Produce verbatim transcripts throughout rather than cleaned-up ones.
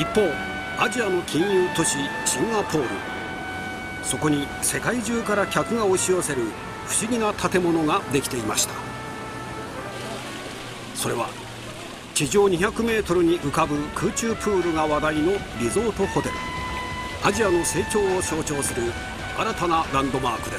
一方アジアの金融都市シンガポール、そこに世界中から客が押し寄せる不思議な建物ができていました。それは地上にひゃくメートルに浮かぶ空中プールが話題のリゾートホテル。アジアの成長を象徴する新たなランドマークです。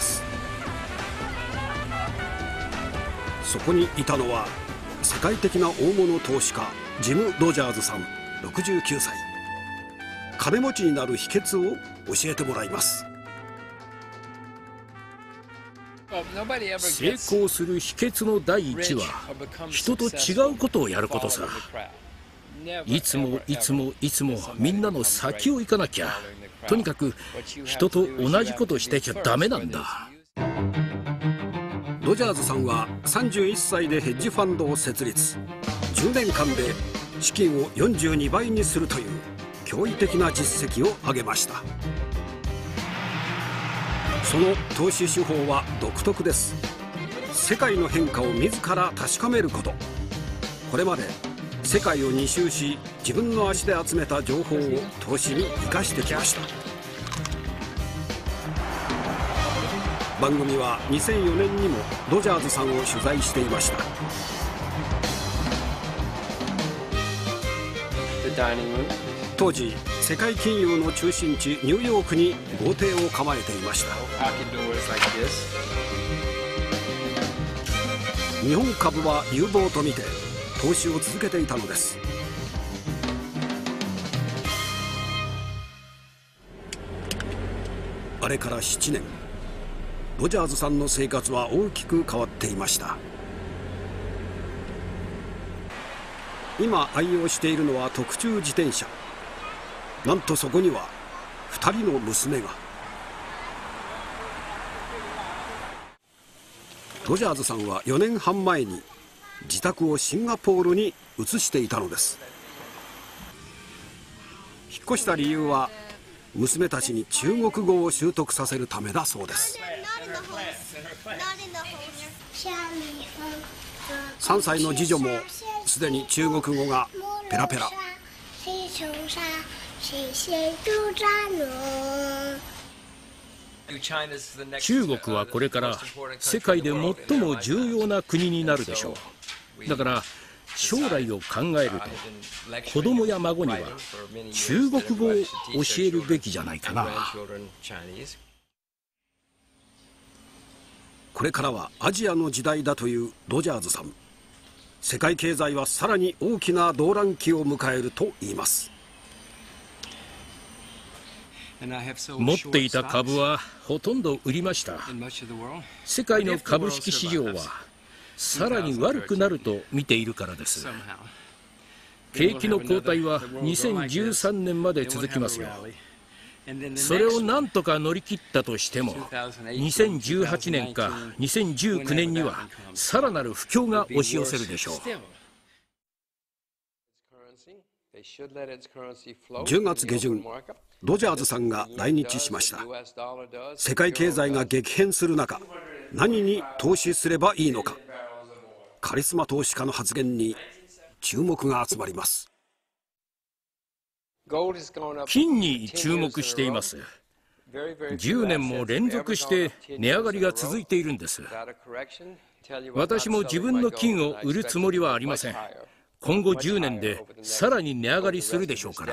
そこにいたのは世界的な大物投資家ジム・ロジャーズさんろくじゅうきゅうさい。金持ちになる秘訣を教えてもらいます。 成功する秘訣の第一は人と違うことをやることさ。いつもいつもいつもみんなの先を行かなきゃ。とにかく人と同じことしてちゃダメなんだ。 ロジャーズさんはさんじゅういっさいでヘッジファンドを設立。じゅうねんかんで資金をよんじゅうにばいにするという驚異的な実績を上げました。その投資手法は独特です。世界の変化を自ら確かめること。これまで世界を二周し自分の足で集めた情報を投資に生かしてきました。番組はにせんよねんにもロジャーズさんを取材していました。当時世界金融の中心地ニューヨークに豪邸を構えていました。日本株は有望と見て投資を続けていたのです。あれからななねん、ロジャーズさんの生活は大きく変わっていました。今愛用しているのは特注自転車。なんとそこにはふたりの娘が。ロジャーズさんはよねんはんまえに自宅をシンガポールに移していたのです。引っ越した理由は娘たちに中国語を習得させるためだそうです。さんさいの次女もすでに中国語がペラペラ。 中国はこれから世界で最も重要な国になるでしょう。だから将来を考えると子供や孫には中国語を教えるべきじゃないかな。 これからはアジアの時代だというロジャーズさん。世界経済はさらに大きな動乱期を迎えると言います。 持っていた株はほとんど売りました。世界の株式市場はさらに悪くなると見ているからです。景気の後退はにせんじゅうさんねんまで続きますよ。それを何とか乗り切ったとしてもにせんじゅうはちねんかにせんじゅうきゅうねんにはさらなる不況が押し寄せるでしょう。 じゅうがつげじゅん、ロジャーズさんが来日しました。世界経済が激変する中、何に投資すればいいのか。カリスマ投資家の発言に注目が集まります。 金に注目しています。じゅうねんも連続して値上がりが続いているんです。私も自分の金を売るつもりはありません。今後じゅうねんでさらに値上がりするでしょうから。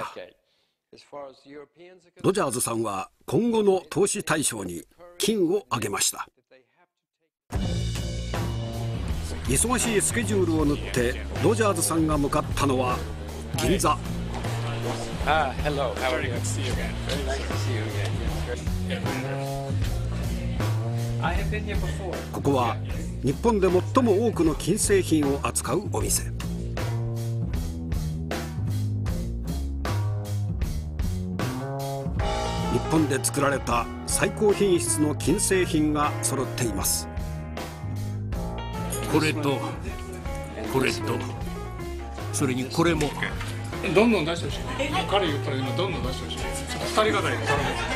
ロジャーズさんは今後の投資対象に金を挙げました。忙しいスケジュールを縫ってロジャーズさんが向かったのは銀座。ここは日本で最も多くの金製品を扱うお店。日本で作られた最高品質の金製品が揃っています。 これとこれとそれにこれもどんどん出してほしい。彼言ったら今どんどん出してほしい。ふたりがかりで頼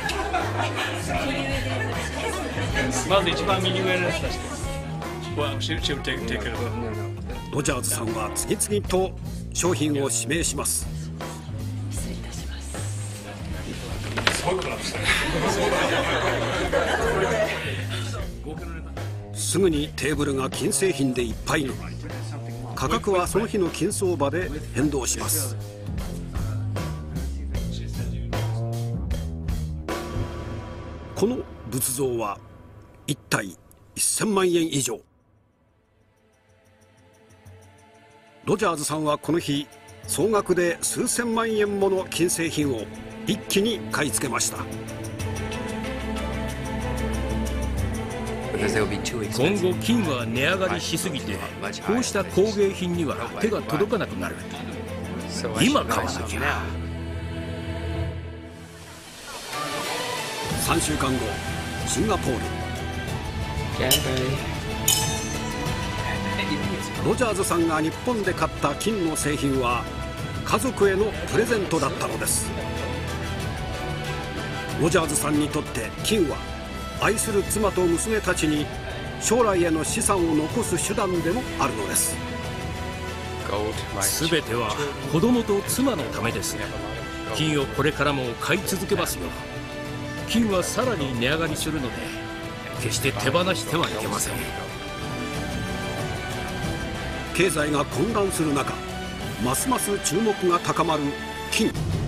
む。まず一番右上のやつ出して。 ロジャーズさんは次々と商品を指名します。 すごいことなんですね。 すぐにテーブルが金製品でいっぱいに。価格はその日の金相場で変動します。この仏像はいったいせんまんえん以上。ロジャーズさんはこの日総額で数千万円もの金製品を一気に買い付けました。 今後金は値上がりしすぎて、こうした工芸品には手が届かなくなる。今買わなきゃ。 さんしゅうかんご、シンガポール。ロジャーズさんが日本で買った金の製品は家族へのプレゼントだったのです。ロジャーズさんにとって金は愛する妻と娘たちに将来への資産を残す手段でもあるのです。 すべては子供と妻のためです。金をこれからも買い続けますよ。金はさらに値上がりするので、決して手放してはいけません。 経済が混乱する中、ますます注目が高まる金。